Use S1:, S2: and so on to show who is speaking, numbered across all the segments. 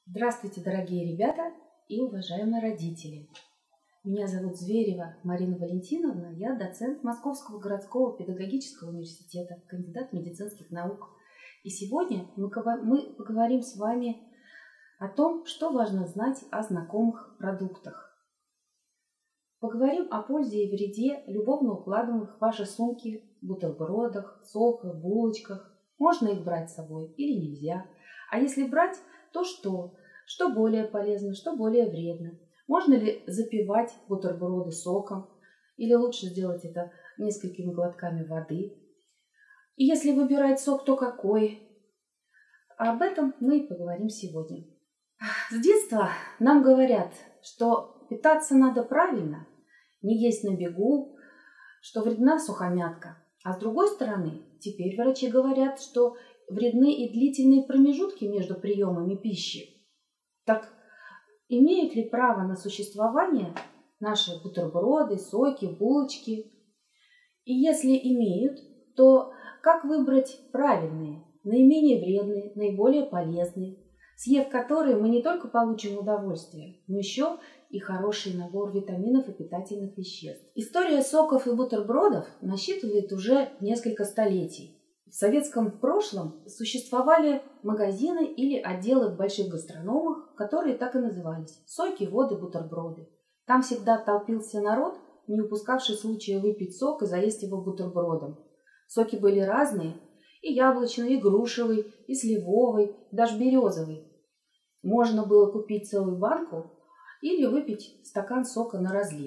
S1: Здравствуйте, дорогие ребята и уважаемые родители! Меня зовут Зверева Марина Валентиновна, я доцент Московского городского педагогического университета, кандидат медицинских наук. И сегодня мы поговорим с вами о том, что важно знать о знакомых продуктах. Поговорим о пользе и вреде любовно укладываемых в ваши сумки бутербродах, соках, булочках. Можно их брать с собой или нельзя? А если брать, то что? Что более полезно, что более вредно? Можно ли запивать бутерброды соком? Или лучше сделать это несколькими глотками воды? И если выбирать сок, то какой? Об этом мы и поговорим сегодня. С детства нам говорят, что питаться надо правильно, не есть на бегу, что вредна сухомятка. А с другой стороны, теперь врачи говорят, что вредны и длительные промежутки между приемами пищи. Так имеют ли право на существование наши бутерброды, соки, булочки? И если имеют, то как выбрать правильные, наименее вредные, наиболее полезные, съев которые мы не только получим удовольствие, но еще и хороший набор витаминов и питательных веществ. История соков и бутербродов насчитывает уже несколько столетий. В советском прошлом существовали магазины или отделы в больших гастрономах, которые так и назывались – соки, воды, бутерброды. Там всегда толпился народ, не упускавший случая выпить сок и заесть его бутербродом. Соки были разные – и яблочный, и грушевый, и сливовый, даже березовый. Можно было купить целую банку или выпить стакан сока на разлив.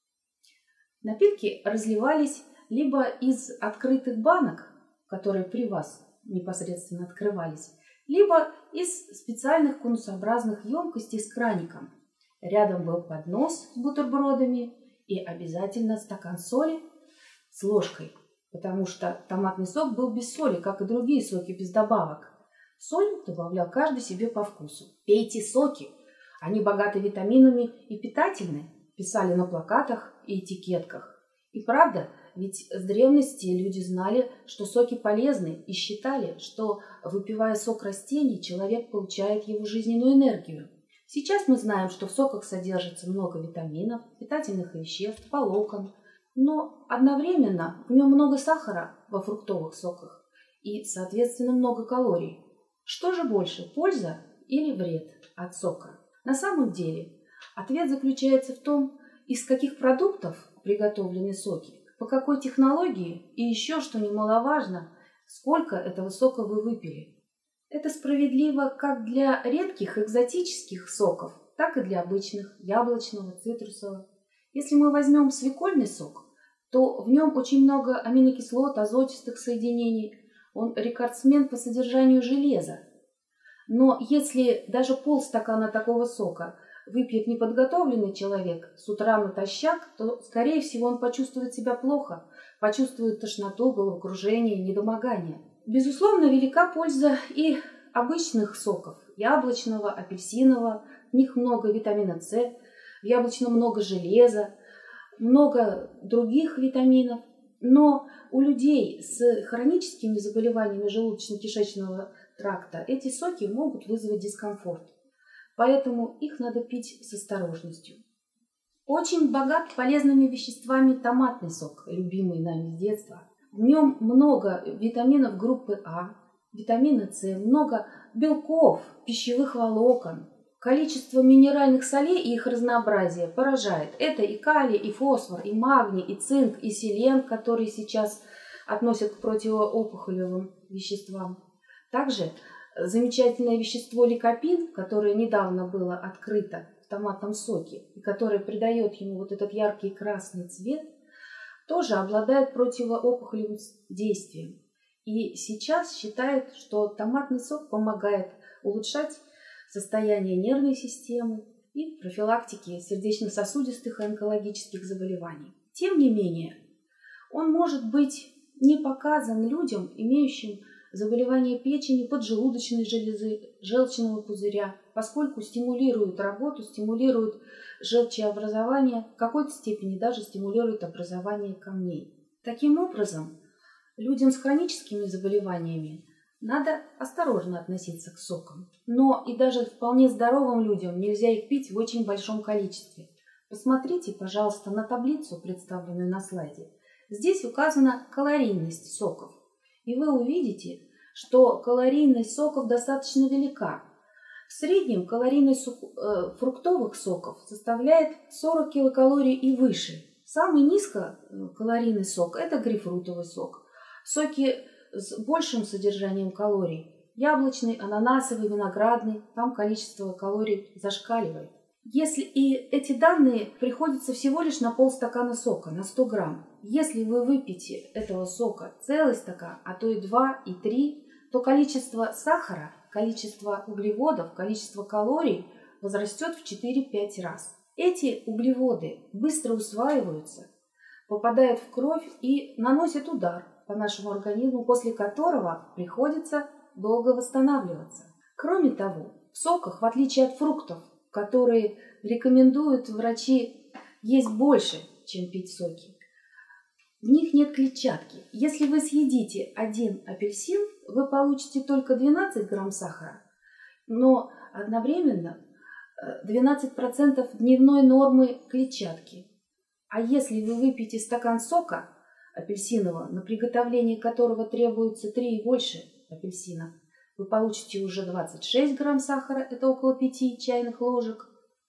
S1: Напитки разливались либо из открытых банок, которые при вас непосредственно открывались, либо из специальных конусообразных емкостей с краником. Рядом был поднос с бутербродами и обязательно стакан соли с ложкой, потому что томатный сок был без соли, как и другие соки без добавок. Соль добавлял каждый себе по вкусу. «Пейте соки, они богаты витаминами и питательны», писали на плакатах и этикетках. И правда, ведь с древности люди знали, что соки полезны, и считали, что, выпивая сок растений, человек получает его жизненную энергию. Сейчас мы знаем, что в соках содержится много витаминов, питательных веществ, волокон, но одновременно в нем много сахара во фруктовых соках и, соответственно, много калорий. Что же больше, польза или вред от сока? На самом деле ответ заключается в том, из каких продуктов приготовлены соки, по какой технологии и еще, что немаловажно, сколько этого сока вы выпили. Это справедливо как для редких экзотических соков, так и для обычных яблочного, цитрусового. Если мы возьмем свекольный сок, то в нем очень много аминокислот, азотистых соединений. Он рекордсмен по содержанию железа. Но если даже полстакана такого сока выпьет неподготовленный человек с утра натощак, то, скорее всего, он почувствует себя плохо, почувствует тошноту, головокружение, недомогание. Безусловно, велика польза и обычных соков – яблочного, апельсинового. В них много витамина С, в яблочном много железа, много других витаминов. Но у людей с хроническими заболеваниями желудочно-кишечного тракта эти соки могут вызвать дискомфорт. Поэтому их надо пить с осторожностью. Очень богат полезными веществами томатный сок, любимый нами с детства. В нем много витаминов группы А, витамина С, много белков, пищевых волокон. Количество минеральных солей и их разнообразие поражает. Это и калий, и фосфор, и магний, и цинк, и селен, которые сейчас относят к противоопухолевым веществам. Также замечательное вещество ликопин, которое недавно было открыто в томатном соке, и которое придает ему вот этот яркий красный цвет, тоже обладает противоопухолевым действием. И сейчас считают, что томатный сок помогает улучшать состояние нервной системы и профилактики сердечно-сосудистых и онкологических заболеваний. Тем не менее, он может быть не показан людям, имеющим заболевания печени, поджелудочной железы, желчного пузыря, поскольку стимулирует работу, стимулирует желчеобразование, в какой-то степени даже стимулирует образование камней. Таким образом, людям с хроническими заболеваниями Надо осторожно относиться к сокам. Но и даже вполне здоровым людям нельзя их пить в очень большом количестве. Посмотрите, пожалуйста, на таблицу, представленную на слайде. Здесь указана калорийность соков. И вы увидите, что калорийность соков достаточно велика. В среднем калорийность фруктовых соков составляет 40 килокалорий и выше. Самый низкокалорийный сок – это грейпфрутовый сок. Соки с большим содержанием калорий – яблочный, ананасовый, виноградный, там количество калорий зашкаливает. Если и эти данные приходятся всего лишь на полстакана сока, на 100 грамм. Если вы выпьете этого сока целый стакан, а то и 2, и 3, то количество сахара, количество углеводов, количество калорий возрастет в 4-5 раз. Эти углеводы быстро усваиваются, попадают в кровь и наносят удар по нашему организму, после которого приходится долго восстанавливаться. Кроме того, в соках, в отличие от фруктов, которые рекомендуют врачи есть больше, чем пить соки, в них нет клетчатки. Если вы съедите один апельсин, вы получите только 12 грамм сахара, но одновременно 12% дневной нормы клетчатки. А если вы выпьете стакан сока апельсинового, на приготовление которого требуется 3 и больше апельсинов, вы получите уже 26 грамм сахара, это около 5 чайных ложек,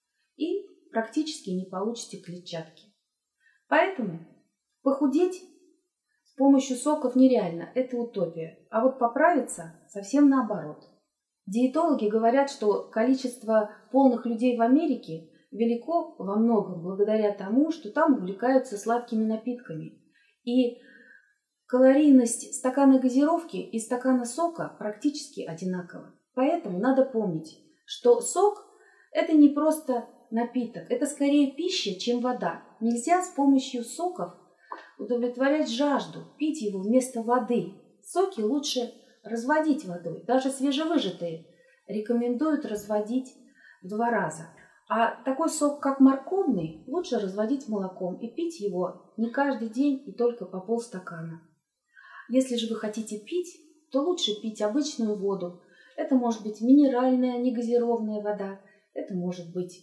S1: и практически не получите клетчатки. Поэтому похудеть с помощью соков нереально, это утопия. А вот поправиться совсем наоборот. Диетологи говорят, что количество полных людей в Америке велико во многом благодаря тому, что там увлекаются сладкими напитками. И калорийность стакана газировки и стакана сока практически одинакова. Поэтому надо помнить, что сок – это не просто напиток, это скорее пища, чем вода. Нельзя с помощью соков удовлетворять жажду, пить его вместо воды. Соки лучше разводить водой. Даже свежевыжатые рекомендуют разводить в 2 раза. А такой сок, как морковный, лучше разводить молоком и пить его не каждый день и только по полстакана. Если же вы хотите пить, то лучше пить обычную воду. Это может быть минеральная, негазированная вода, это может быть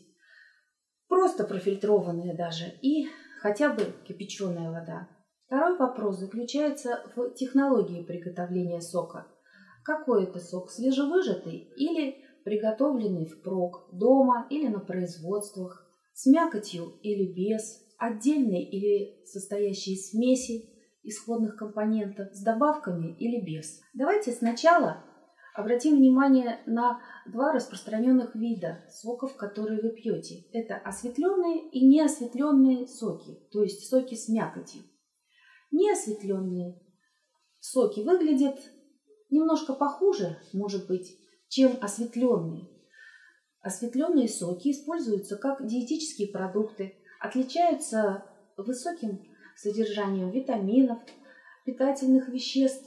S1: просто профильтрованная даже и хотя бы кипяченая вода. Второй вопрос заключается в технологии приготовления сока. Какой это сок, свежевыжатый или приготовленный впрок, дома или на производствах, с мякотью или без, отдельный или состоящий из смеси исходных компонентов, с добавками или без. Давайте сначала обратим внимание на 2 распространенных вида соков, которые вы пьете. Это осветленные и неосветленные соки, то есть соки с мякотью. Неосветленные соки выглядят немножко похуже, может быть, чем осветленные. Осветленные соки используются как диетические продукты, отличаются высоким содержанием витаминов, питательных веществ,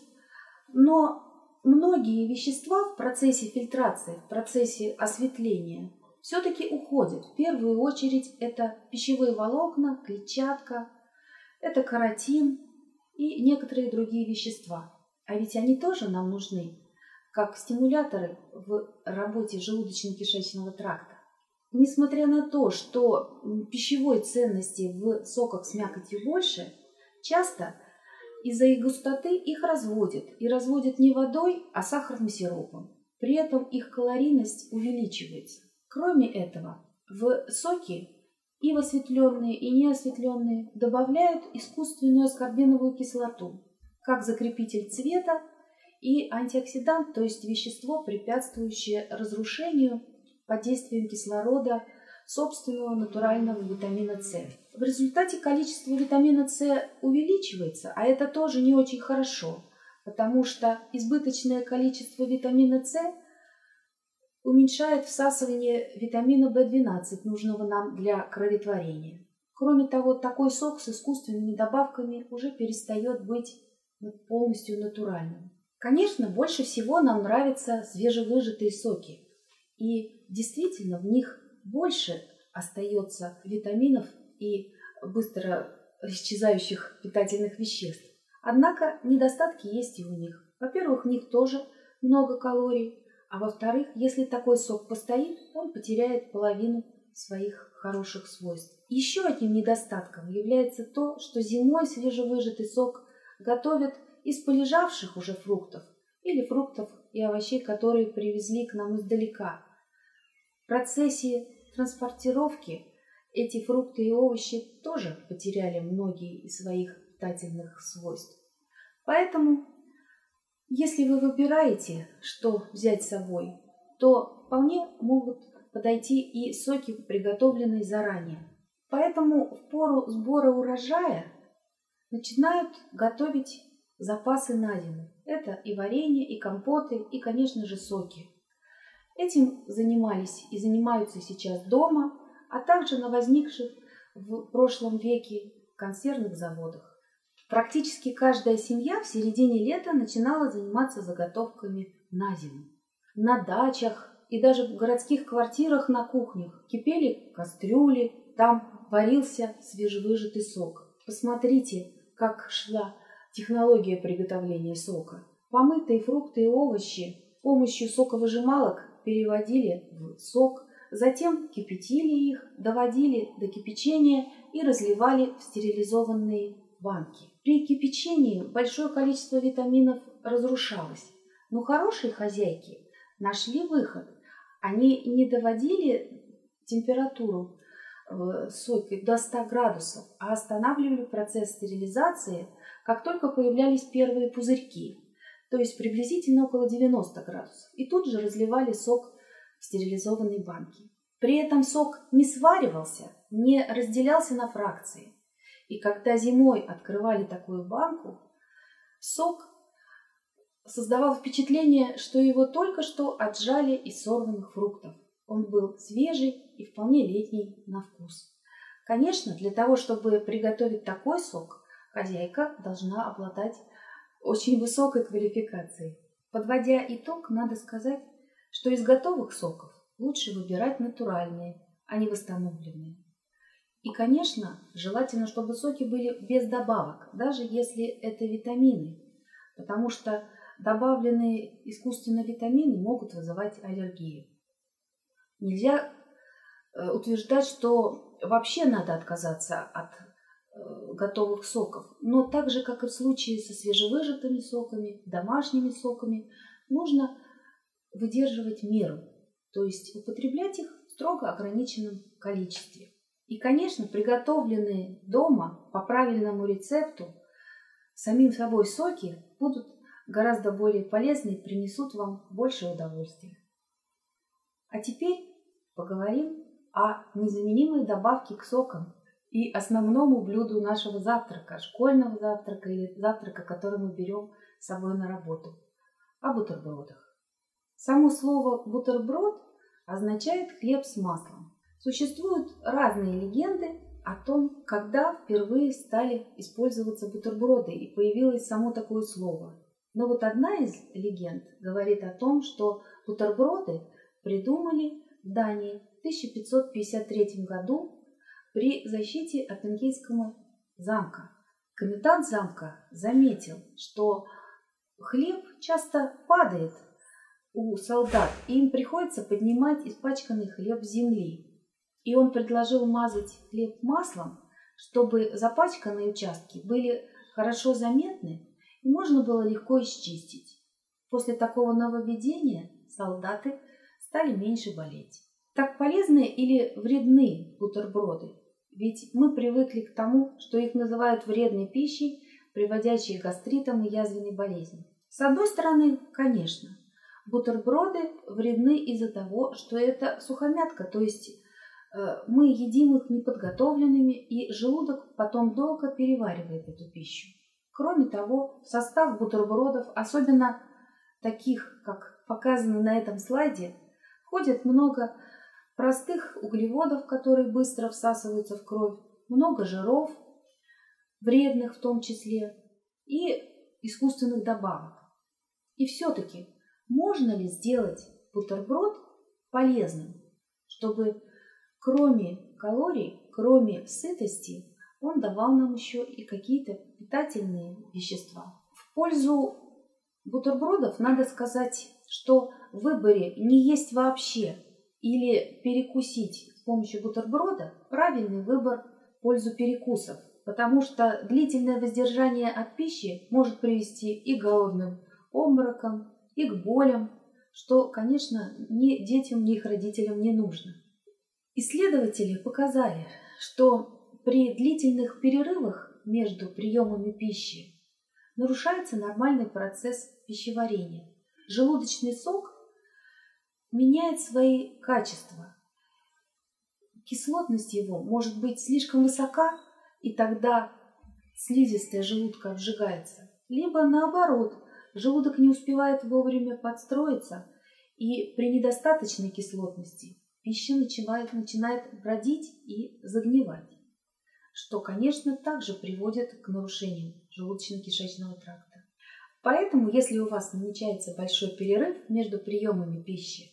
S1: но многие вещества в процессе фильтрации, в процессе осветления все-таки уходят. В первую очередь это пищевые волокна, клетчатка, это каротин и некоторые другие вещества. А ведь они тоже нам нужны, как стимуляторы в работе желудочно-кишечного тракта. Несмотря на то, что пищевой ценности в соках с мякотью больше, часто из-за их густоты их разводят. И разводят не водой, а сахарным сиропом. При этом их калорийность увеличивается. Кроме этого, в соки и в осветленные, и неосветленные добавляют искусственную аскорбиновую кислоту, как закрепитель цвета и антиоксидант, то есть вещество, препятствующее разрушению под действием кислорода собственного натурального витамина С. В результате количество витамина С увеличивается, а это тоже не очень хорошо, потому что избыточное количество витамина С уменьшает всасывание витамина В12, нужного нам для кроветворения. Кроме того, такой сок с искусственными добавками уже перестает быть полностью натуральным. Конечно, больше всего нам нравятся свежевыжатые соки. И действительно, в них больше остается витаминов и быстро исчезающих питательных веществ. Однако недостатки есть и у них. Во-первых, в них тоже много калорий, а во-вторых, если такой сок постоит, он потеряет половину своих хороших свойств. Еще одним недостатком является то, что зимой свежевыжатый сок готовят из полежавших уже фруктов или фруктов и овощей, которые привезли к нам издалека. В процессе транспортировки эти фрукты и овощи тоже потеряли многие из своих питательных свойств. Поэтому, если вы выбираете, что взять с собой, то вполне могут подойти и соки, приготовленные заранее. Поэтому в пору сбора урожая начинают готовить запасы на зиму. Это и варенье, и компоты, и, конечно же, соки. Этим занимались и занимаются сейчас дома, а также на возникших в прошлом веке консервных заводах. Практически каждая семья в середине лета начинала заниматься заготовками на зиму. На дачах и даже в городских квартирах на кухнях кипели кастрюли, там варился свежевыжатый сок. Посмотрите, как шла технология приготовления сока. Помытые фрукты и овощи с помощью соковыжималок переводили в сок, затем кипятили их, доводили до кипячения и разливали в стерилизованные банки. При кипячении большое количество витаминов разрушалось, но хорошие хозяйки нашли выход. Они не доводили температуру сока до 100 градусов, а останавливали процесс стерилизации, как только появлялись первые пузырьки, то есть приблизительно около 90 градусов, и тут же разливали сок в стерилизованные банки. При этом сок не сваривался, не разделялся на фракции. И когда зимой открывали такую банку, сок создавал впечатление, что его только что отжали из сорванных фруктов. Он был свежий и вполне летний на вкус. Конечно, для того, чтобы приготовить такой сок, хозяйка должна обладать очень высокой квалификацией. Подводя итог, надо сказать, что из готовых соков лучше выбирать натуральные, а не восстановленные. И, конечно, желательно, чтобы соки были без добавок, даже если это витамины, потому что добавленные искусственно витамины могут вызывать аллергию. Нельзя утверждать, что вообще надо отказаться от готовых соков, но так же, как и в случае со свежевыжатыми соками, домашними соками, нужно выдерживать меру, то есть употреблять их в строго ограниченном количестве. И, конечно, приготовленные дома по правильному рецепту самим собой соки будут гораздо более полезны и принесут вам больше удовольствия. А теперь поговорим о незаменимой добавке к сокам и основному блюду нашего завтрака, школьного завтрака или завтрака, который мы берем с собой на работу, о бутербродах. Само слово «бутерброд» означает «хлеб с маслом». Существуют разные легенды о том, когда впервые стали использоваться бутерброды и появилось само такое слово. Но вот одна из легенд говорит о том, что бутерброды придумали в Дании в 1553 году при защите Оппенгейского замка. Комендант замка заметил, что хлеб часто падает у солдат, и им приходится поднимать испачканный хлеб с земли. И он предложил мазать хлеб маслом, чтобы запачканные участки были хорошо заметны и можно было легко исчистить. После такого нововведения солдаты стали меньше болеть. Так полезны или вредны бутерброды? Ведь мы привыкли к тому, что их называют вредной пищей, приводящей к гастритам и язвенной болезни. С одной стороны, конечно, бутерброды вредны из-за того, что это сухомятка, то есть мы едим их неподготовленными, и желудок потом долго переваривает эту пищу. Кроме того, в состав бутербродов, особенно таких, как показано на этом слайде, входит много простых углеводов, которые быстро всасываются в кровь, много жиров, вредных в том числе, и искусственных добавок. И все-таки можно ли сделать бутерброд полезным, чтобы кроме калорий, кроме сытости, он давал нам еще и какие-то питательные вещества? В пользу бутербродов надо сказать, что в выборе не есть вообще или перекусить с помощью бутерброда правильный выбор в пользу перекусов, потому что длительное воздержание от пищи может привести и к голодным обморокам, и к болям, что, конечно, ни детям, ни их родителям не нужно. Исследователи показали, что при длительных перерывах между приемами пищи нарушается нормальный процесс пищеварения. Желудочный сок меняет свои качества. Кислотность его может быть слишком высока, и тогда слизистая желудка обжигается. Либо наоборот, желудок не успевает вовремя подстроиться, и при недостаточной кислотности пища начинает бродить и загнивать, что, конечно, также приводит к нарушениям желудочно-кишечного тракта. Поэтому, если у вас намечается большой перерыв между приемами пищи,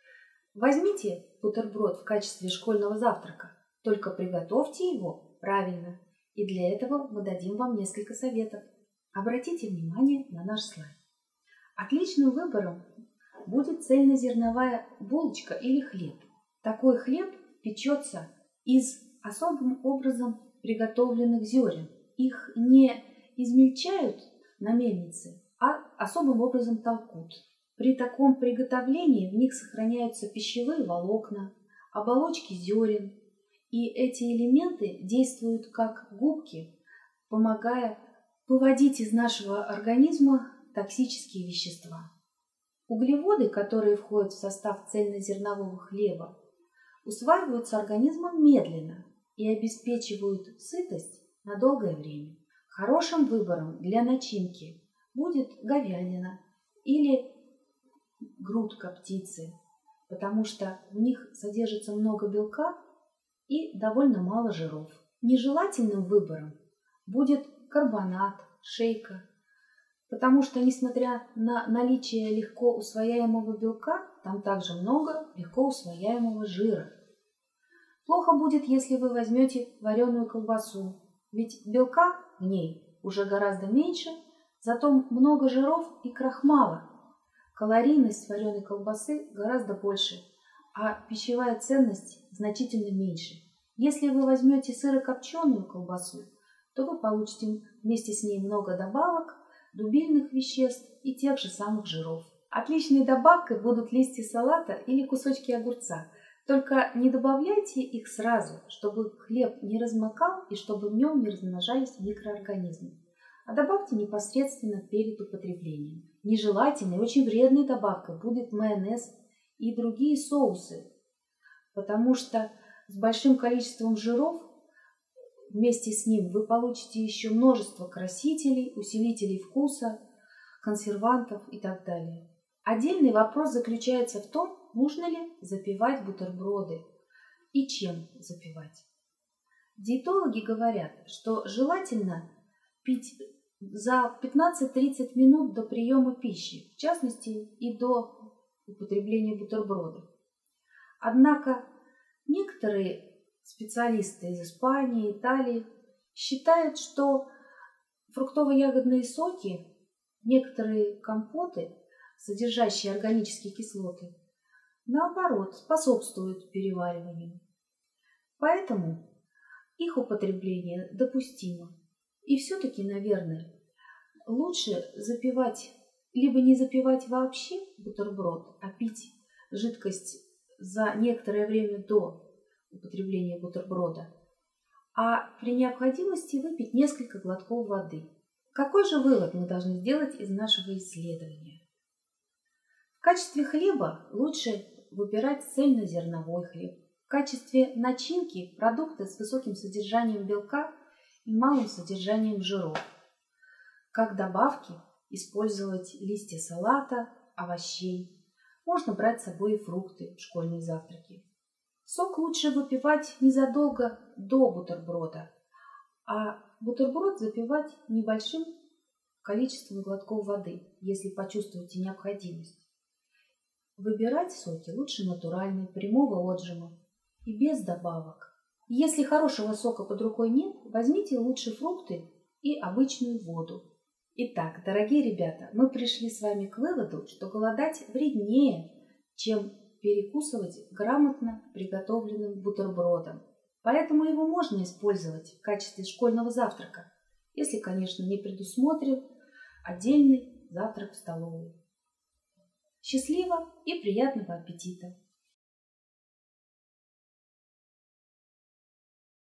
S1: возьмите бутерброд в качестве школьного завтрака, только приготовьте его правильно, и для этого мы дадим вам несколько советов. Обратите внимание на наш слайд. Отличным выбором будет цельнозерновая булочка или хлеб. Такой хлеб печется из особым образом приготовленных зерен. Их не измельчают на мельнице, а особым образом толкут. При таком приготовлении в них сохраняются пищевые волокна, оболочки зерен, и эти элементы действуют как губки, помогая выводить из нашего организма токсические вещества. Углеводы, которые входят в состав цельнозернового хлеба, усваиваются организмом медленно и обеспечивают сытость на долгое время. Хорошим выбором для начинки будет говядина или грудка птицы, потому что в них содержится много белка и довольно мало жиров. Нежелательным выбором будет карбонат, шейка, потому что, несмотря на наличие легко усвояемого белка, там также много легко усвояемого жира. Плохо будет, если вы возьмете вареную колбасу, ведь белка в ней уже гораздо меньше, зато много жиров и крахмала. Калорийность вареной колбасы гораздо больше, а пищевая ценность значительно меньше. Если вы возьмете сырокопченую колбасу, то вы получите вместе с ней много добавок, дубильных веществ и тех же самых жиров. Отличной добавкой будут листья салата или кусочки огурца. Только не добавляйте их сразу, чтобы хлеб не размокал и чтобы в нем не размножались микроорганизмы. А добавьте непосредственно перед употреблением. Нежелательной, очень вредной добавкой будет майонез и другие соусы, потому что с большим количеством жиров вместе с ним вы получите еще множество красителей, усилителей вкуса, консервантов и так далее. Отдельный вопрос заключается в том, нужно ли запивать бутерброды и чем запивать. Диетологи говорят, что желательно пить за 15-30 минут до приема пищи, в частности и до употребления бутерброда. Однако некоторые специалисты из Испании, Италии считают, что фруктово-ягодные соки, некоторые компоты, содержащие органические кислоты, наоборот, способствуют перевариванию. Поэтому их употребление допустимо. И все-таки, наверное, лучше запивать, либо не запивать вообще бутерброд, а пить жидкость за некоторое время до употребления бутерброда, а при необходимости выпить несколько глотков воды. Какой же вывод мы должны сделать из нашего исследования? В качестве хлеба лучше выбирать цельнозерновой хлеб. В качестве начинки продукты с высоким содержанием белка и малым содержанием жиров. Как добавки использовать листья салата, овощей. Можно брать с собой и фрукты в школьные завтраки. Сок лучше выпивать незадолго до бутерброда, а бутерброд запивать небольшим количеством глотков воды, если почувствуете необходимость. Выбирать соки лучше натуральные, прямого отжима и без добавок. Если хорошего сока под рукой нет, возьмите лучше фрукты и обычную воду. Итак, дорогие ребята, мы пришли с вами к выводу, что голодать вреднее, чем перекусывать грамотно приготовленным бутербродом. Поэтому его можно использовать в качестве школьного завтрака, если, конечно, не предусмотрен отдельный завтрак в столовой. Счастливо и приятного аппетита!